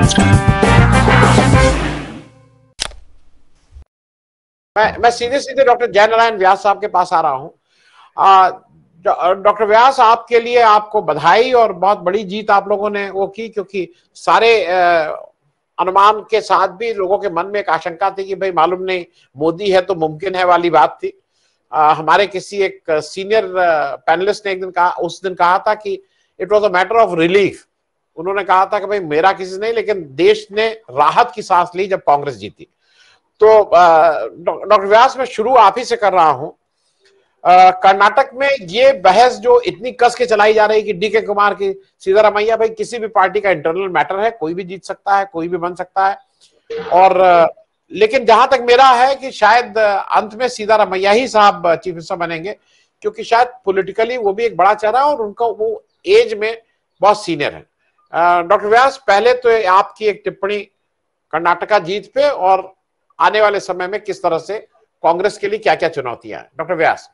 मैं सीधे सीधे डॉक्टर जयनारायण व्यास साहब के पास आ रहा हूं। डॉक्टर व्यास, आपके लिए आपको बधाई, और बहुत बड़ी जीत आप लोगों ने वो की, क्योंकि सारे अनुमान के साथ भी लोगों के मन में एक आशंका थी कि भाई मालूम नहीं, मोदी है तो मुमकिन है वाली बात थी। हमारे किसी एक सीनियर पैनलिस्ट ने एक दिन कहा, उस दिन कहा था कि it was a matter of relief. उन्होंने कहा था कि भाई मेरा किसी नहीं, लेकिन देश ने राहत की सांस ली जब कांग्रेस जीती। तो डॉक्टर व्यास, मैं शुरू आप ही से कर रहा हूं। कर्नाटक में ये बहस जो इतनी कस के चलाई जा रही है कि डीके कुमार की सिद्धारमैया, भाई किसी भी पार्टी का इंटरनल मैटर है, कोई भी जीत सकता है, कोई भी बन सकता है। और लेकिन जहां तक मेरा है कि शायद अंत में सिद्धारमैया ही साहब चीफ मिनिस्टर बनेंगे, क्योंकि शायद पॉलिटिकली वो भी एक बड़ा चेहरा है और उनका वो एज में बहुत सीनियर है। डॉक्टर व्यास, पहले तो आपकी एक टिप्पणी कर्नाटका जीत पे और आने वाले समय में किस तरह से कांग्रेस के लिए क्या क्या चुनौतियां हैं। डॉक्टर व्यास,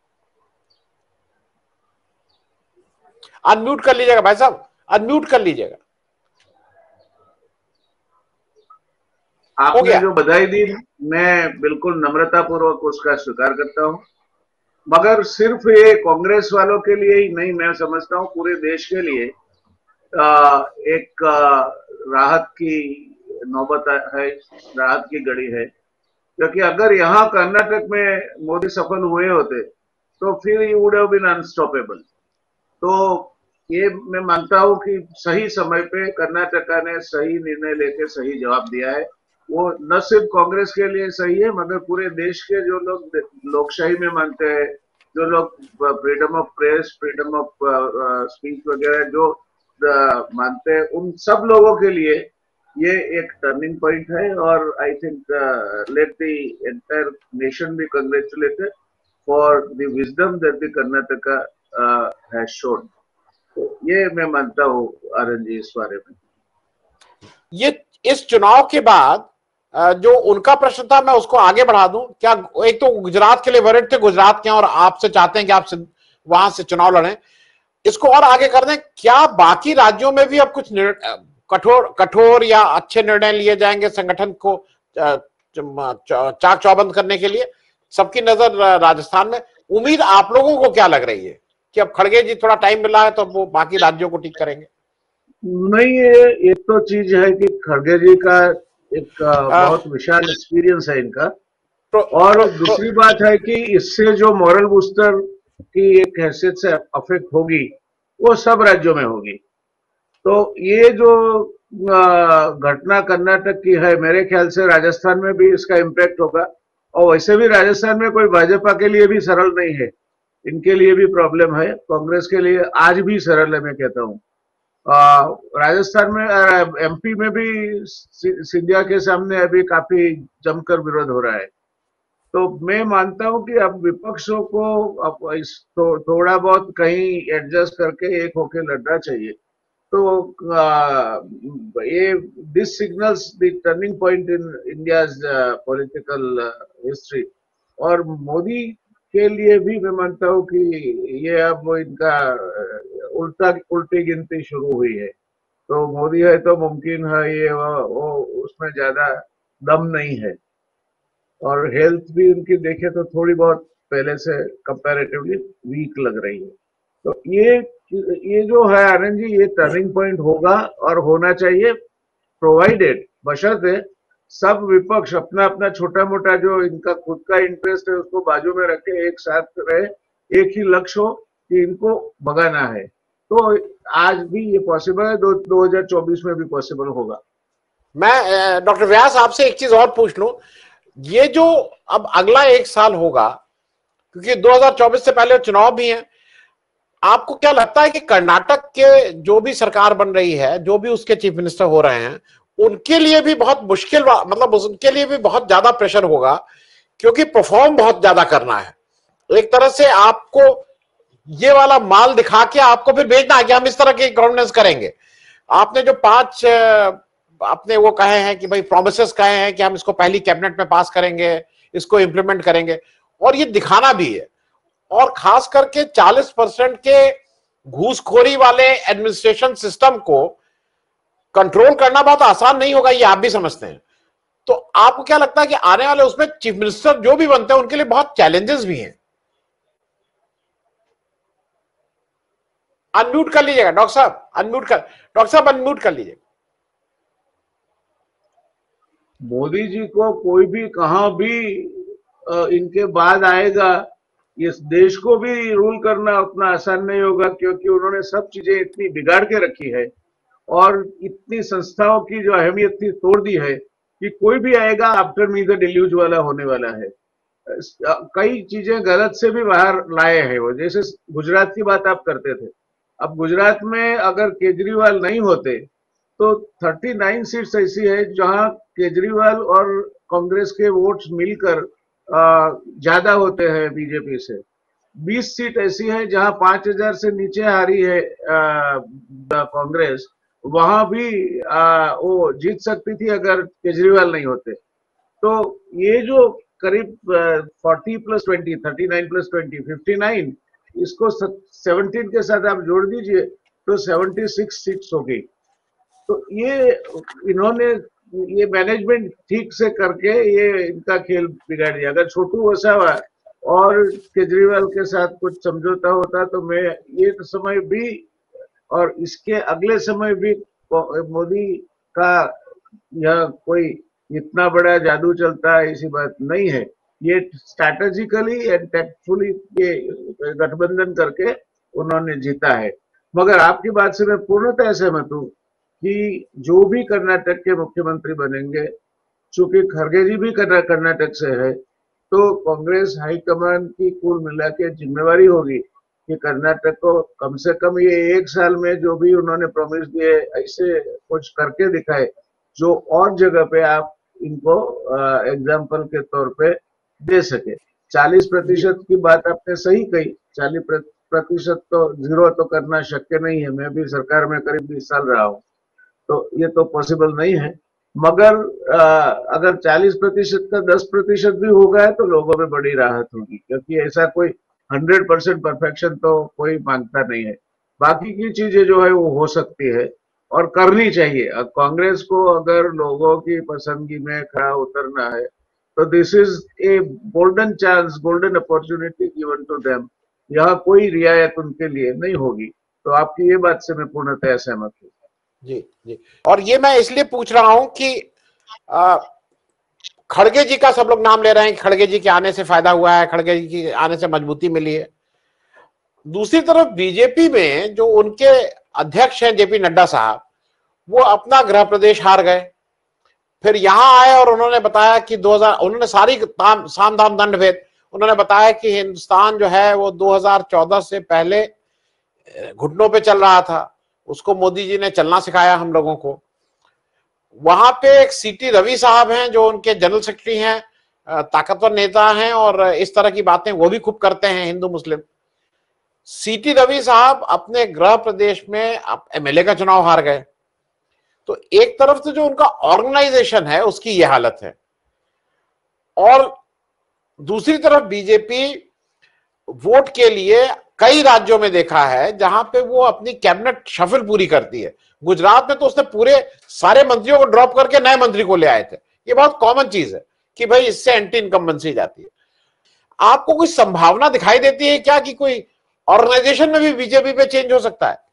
अनम्यूट कर लीजिएगा भाई साहब, अनम्यूट कर लीजिएगा। आपने जो बधाई दी, मैं बिल्कुल नम्रता पूर्वक उसका स्वीकार करता हूं, मगर सिर्फ ये कांग्रेस वालों के लिए ही नहीं, मैं समझता हूं पूरे देश के लिए एक राहत की नौबत है, राहत की घड़ी है। क्योंकि अगर यहाँ कर्नाटक में मोदी सफल हुए होते तो फिर you would have been unstoppable. तो ये मैं मानता हूं कि सही समय पे कर्नाटका ने सही निर्णय लेके सही जवाब दिया है। वो न सिर्फ कांग्रेस के लिए सही है, मगर पूरे देश के जो लोग लोकशाही में मानते हैं, जो लोग freedom of press, freedom of speech वगैरह जो मानते हैं, उन सब लोगों के लिए ये एक टर्निंग पॉइंट है। और I think let the entire nation be congratulated for the wisdom that the Karnataka has shown. तो ये मैं मानता हूँ आनंद जी इस बारे में। ये इस चुनाव के बाद जो उनका प्रश्न था, मैं उसको आगे बढ़ा दूं क्या? एक तो गुजरात के लिए वरिष्ठ थे, गुजरात के, और आपसे चाहते हैं कि आप वहां से चुनाव लड़ें। इसको और आगे कर दें, क्या बाकी राज्यों में भी अब कुछ कठोर या अच्छे निर्णय लिए जाएंगे संगठन को चाक चौबंद करने के लिए? सबकी नजर राजस्थान में। उम्मीद आप लोगों को क्या लग रही है कि अब खड़गे जी थोड़ा टाइम मिला है तो वो बाकी राज्यों को ठीक करेंगे? नहीं, ये एक तो चीज है कि खड़गे जी का एक बहुत विशाल एक्सपीरियंस है इनका, और दूसरी बात है कि इससे जो मॉरल बूस्टर की एक हैसियत से अफेक्ट होगी वो सब राज्यों में होगी। तो ये जो घटना कर्नाटक की है, मेरे ख्याल से राजस्थान में भी इसका इम्पैक्ट होगा। और वैसे भी राजस्थान में कोई भाजपा के लिए भी सरल नहीं है, इनके लिए भी प्रॉब्लम है, कांग्रेस के लिए आज भी सरल है मैं कहता हूँ। राजस्थान में एमपी में भी सिंधिया के सामने अभी काफी जमकर विरोध हो रहा है। तो मैं मानता हूं कि अब विपक्षों को अब थोड़ा बहुत कहीं एडजस्ट करके एक होके लड़ना चाहिए। तो ये this signals the turning point in India's political history. और मोदी के लिए भी मैं मानता हूं कि ये अब इनका उल्टी गिनती शुरू हुई है। तो मोदी है तो मुमकिन है, ये वो उसमें ज्यादा दम नहीं है। और हेल्थ भी उनकी देखे तो थोड़ी बहुत पहले से कंपैरेटिवली वीक लग रही है। तो ये जो है आनंद जी, ये टर्निंग पॉइंट होगा और होना चाहिए, प्रोवाइडेड, बशर्ते सब विपक्ष अपना अपना छोटा मोटा जो इनका खुद का इंटरेस्ट है उसको बाजू में रखे, एक साथ रहे, एक ही लक्ष्य हो कि इनको भगाना है। तो आज भी ये पॉसिबल है, 2024 में भी पॉसिबल होगा। मैं डॉक्टर व्यास आपसे एक चीज और पूछ लूं, ये जो अब अगला एक साल होगा, क्योंकि 2024 से पहले चुनाव भी हैं, आपको क्या लगता है कि कर्नाटक के जो भी सरकार बन रही है, जो भी उसके चीफ मिनिस्टर हो रहे हैं, उनके लिए भी बहुत मुश्किल, मतलब उनके लिए भी बहुत ज्यादा प्रेशर होगा, क्योंकि परफॉर्म बहुत ज्यादा करना है। एक तरह से आपको ये वाला माल दिखा के आपको फिर भेजना है कि हम इस तरह की गवर्नेंस करेंगे। आपने जो 5 अपने वो कहे हैं कि भाई प्रोमिसेस कहे हैं कि हम इसको पहली कैबिनेट में पास करेंगे, इसको इंप्लीमेंट करेंगे, और ये दिखाना भी है। और खास करके 40% के घूसखोरी वाले एडमिनिस्ट्रेशन सिस्टम को कंट्रोल करना बहुत आसान नहीं होगा, ये आप भी समझते हैं। तो आपको क्या लगता है कि आने वाले उसमें चीफ मिनिस्टर जो भी बनते हैं उनके लिए बहुत चैलेंजेस भी हैं? अनम्यूट कर लीजिएगा डॉक्टर साहब, अनम्यूट कर लीजिएगा। मोदी जी को कोई भी कहां भी इनके बाद आएगा, इस देश को भी रूल करना उतना आसान नहीं होगा, क्योंकि उन्होंने सब चीजें इतनी बिगाड़ के रखी है और इतनी संस्थाओं की जो अहमियत थी तोड़ दी है कि कोई भी आएगा आफ्टर मी द डिल्यूज वाला होने वाला है। कई चीजें गलत से भी बाहर लाए हैं वो, जैसे गुजरात की बात आप करते थे। अब गुजरात में अगर केजरीवाल नहीं होते तो 39 सीट्स ऐसी है जहां केजरीवाल और कांग्रेस के वोट्स मिलकर ज्यादा होते हैं बीजेपी से। 20 सीट ऐसी है जहां 5,000 से नीचे हारी है कांग्रेस, वहां भी वो जीत सकती थी अगर केजरीवाल नहीं होते। तो ये जो करीब 40+20, 39+20, 59, इसको 17 के साथ आप जोड़ दीजिए तो 76 सीट्स हो गई। तो ये इन्होंने ये मैनेजमेंट ठीक से करके ये इनका खेल बिगाड़ दिया। अगर छोटू वसावा और केजरीवाल के साथ कुछ समझौता होता तो मैं ये समय भी और इसके अगले समय भी मोदी का यह कोई इतना बड़ा जादू चलता है ऐसी बात नहीं है। ये स्ट्रैटेजिकली एंड टैक्टफुली ये गठबंधन करके उन्होंने जीता है। मगर आपकी बात से मैं पूर्णतः सहमत हूं कि जो भी कर्नाटक के मुख्यमंत्री बनेंगे, चूंकि खड़गे जी भी कर्नाटक से है, तो कांग्रेस हाईकमान की कुल मिला के जिम्मेवारी होगी कि कर्नाटक को कम से कम ये 1 साल में जो भी उन्होंने प्रॉमिस दिए ऐसे कुछ करके दिखाए जो और जगह पे आप इनको एग्जाम्पल के तौर पे दे सके। 40% की बात आपने सही कही, 40% तो जीरो तो करना शक्य नहीं है। मैं भी सरकार में करीब 20 साल रहा हूँ, तो ये तो पॉसिबल नहीं है। मगर अगर 40% का 10% भी होगा तो लोगों में बड़ी राहत होगी, क्योंकि ऐसा कोई 100% परफेक्शन तो कोई मांगता नहीं है। बाकी की चीजें जो है वो हो सकती है और करनी चाहिए। कांग्रेस को अगर लोगों की पसंदगी में खड़ा उतरना है तो this is a golden chance, golden opportunity given to them. यह कोई रियायत उनके लिए नहीं होगी। तो आपकी ये बात से मैं पूर्णतः सहमत हूँ। जी जी। और ये मैं इसलिए पूछ रहा हूं कि खड़गे जी का सब लोग नाम ले रहे हैं कि खड़गे जी के आने से फायदा हुआ है, खड़गे जी के आने से मजबूती मिली है। दूसरी तरफ बीजेपी में जो उनके अध्यक्ष हैं जेपी नड्डा साहब, वो अपना गृह प्रदेश हार गए, फिर यहां आए और उन्होंने बताया कि 2000 उन्होंने सारी साम दाम दंड भेद, उन्होंने बताया कि हिंदुस्तान जो है वो 2014 से पहले घुटनों पे चल रहा था, उसको मोदी जी ने चलना सिखाया हम लोगों को। वहां पे एक सीटी रवि साहब हैं जो उनके जनरल सेक्रेटरी हैं, ताकतवर नेता हैं और इस तरह की बातें वो भी खूब करते हैं हिंदू मुस्लिम। सीटी रवि साहब अपने गृह प्रदेश में एमएलए का चुनाव हार गए। तो एक तरफ से जो उनका ऑर्गेनाइजेशन है उसकी यह हालत है, और दूसरी तरफ बीजेपी वोट के लिए कई राज्यों में देखा है जहां पे वो अपनी कैबिनेट शफल पूरी करती है। गुजरात में तो उसने पूरे सारे मंत्रियों को ड्रॉप करके नए मंत्री को ले आए थे। ये बहुत कॉमन चीज है कि भाई इससे एंटी इनकम्बेंसी जाती है। आपको कोई संभावना दिखाई देती है क्या कि कोई ऑर्गेनाइजेशन में भी बीजेपी पे चेंज हो सकता है?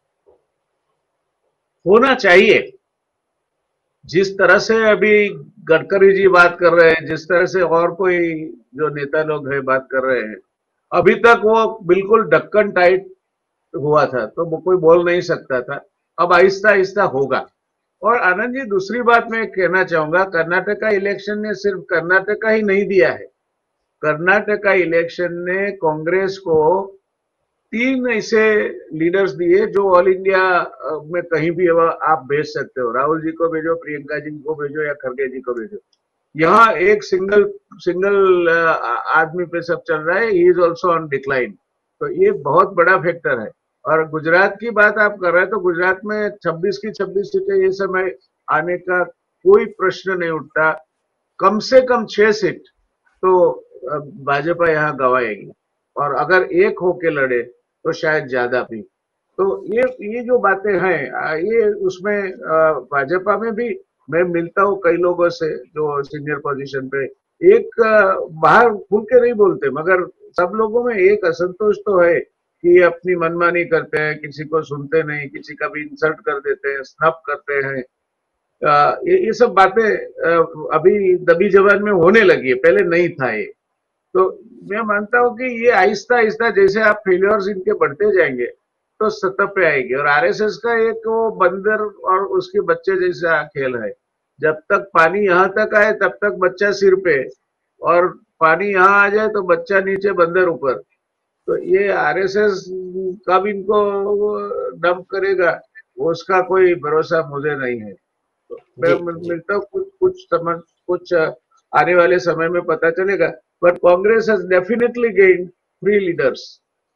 होना चाहिए। जिस तरह से अभी गडकरी जी बात कर रहे हैं, जिस तरह से और कोई जो नेता लोग हैं बात कर रहे हैं, अभी तक वो बिल्कुल ढक्कन टाइट हुआ था तो वो कोई बोल नहीं सकता था। अब आहिस्ता आहिस्ता होगा। और आनंद जी, दूसरी बात मैं कहना चाहूंगा, कर्नाटका इलेक्शन ने सिर्फ कर्नाटका ही नहीं दिया है। कर्नाटका इलेक्शन ने कांग्रेस को 3 ऐसे लीडर्स दिए जो ऑल इंडिया में कहीं भी आप भेज सकते हो। राहुल जी को भेजो, प्रियंका जी को भेजो या खड़गे जी को भेजो। यहाँ एक सिंगल सिंगल आदमी पे सब चल रहा है। He is also on decline. तो ये बहुत बड़ा फैक्टर है। और गुजरात की बात आप कर रहे हैं तो गुजरात में 26 की 26 सीटें ये समय आने का कोई प्रश्न नहीं उठता। कम से कम 6 सीट तो भाजपा यहाँ गवाएगी, और अगर एक होके लड़े तो शायद ज्यादा भी। तो ये जो बातें हैं, ये उसमें भाजपा में भी मैं मिलता हूँ कई लोगों से जो सीनियर पोजीशन पे, एक बाहर खुल के नहीं बोलते, मगर सब लोगों में एक असंतोष तो है कि अपनी मनमानी करते हैं, किसी को सुनते नहीं, किसी का भी इंसल्ट कर देते हैं, स्नप करते हैं। ये सब बातें अभी दबी जबान में होने लगी है, पहले नहीं था ये। तो मैं मानता हूँ कि ये आहिस्ता आहिस्ता जैसे आप फेल्योर्स इनके बढ़ते जाएंगे तो सतह पे आएगी। और आरएसएस का एक वो बंदर और उसके बच्चे जैसा खेल है, जब तक पानी यहाँ तक आए तब तक बच्चा सिर पे, और पानी यहाँ आ जाए तो बच्चा नीचे बंदर ऊपर। तो ये आरएसएस कब इनको डंप करेगा, वो उसका कोई भरोसा मुझे नहीं है। तो मैं जी जी मिलता हूँ कुछ आने वाले समय में पता चलेगा। But Congress has definitely gained 3 leaders.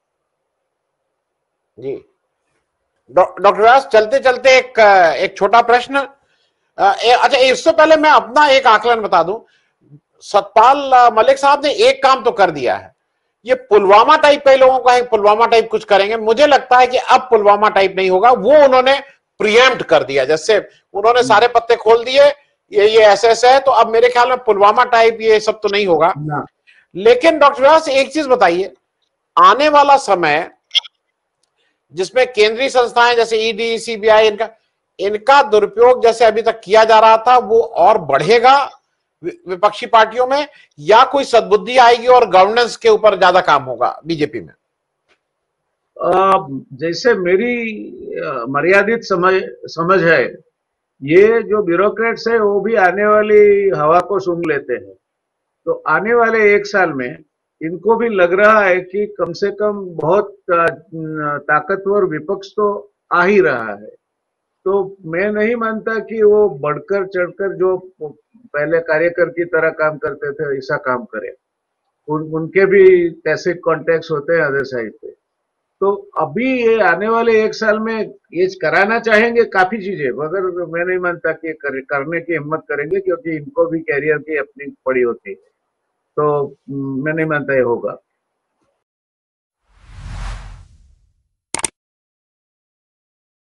जी। डॉक्टर व्यास, चलते चलते एक छोटा प्रश्न। अच्छा, इससे पहले मैं अपना एक आकलन बता दूं। सतपाल मलिक साहब ने एक काम तो कर दिया है, ये पुलवामा टाइप, कई लोगों का है पुलवामा टाइप कुछ करेंगे, मुझे लगता है कि अब पुलवामा टाइप नहीं होगा, वो उन्होंने प्रिएम्प्ट कर दिया। जैसे उन्होंने सारे पत्ते खोल दिए, ये ऐसे है, तो अब मेरे ख्याल में पुलवामा टाइप ये सब तो नहीं होगा। ना, लेकिन डॉक्टर व्यास, एक चीज बताइए, आने वाला समय जिसमें केंद्रीय संस्थाएं जैसे ईडी, सीबीआई, इनका इनका दुरुपयोग जैसे अभी तक किया जा रहा था, वो और बढ़ेगा विपक्षी पार्टियों में, या कोई सद्बुद्धि आएगी और गवर्नेंस के ऊपर ज्यादा काम होगा बीजेपी में? जैसे मेरी मर्यादित समझ है, ये जो ब्यूरोक्रेट्स है वो भी आने वाली हवा को सूंघ लेते हैं। तो आने वाले 1 साल में इनको भी लग रहा है कि कम से कम बहुत ताकतवर विपक्ष तो आ ही रहा है। तो मैं नहीं मानता कि वो बढ़कर चढ़कर जो पहले कार्यकर की तरह काम करते थे ऐसा काम करे। उनके भी ऐसे कॉन्टेक्ट होते हैं अदर साइड पे। तो अभी ये आने वाले 1 साल में ये कराना चाहेंगे काफी चीजें, मगर मैं नहीं मानता कि करने की हिम्मत करेंगे, क्योंकि इनको भी कैरियर की अपनी पड़ी होती है। तो मैं नहीं मानता ये होगा।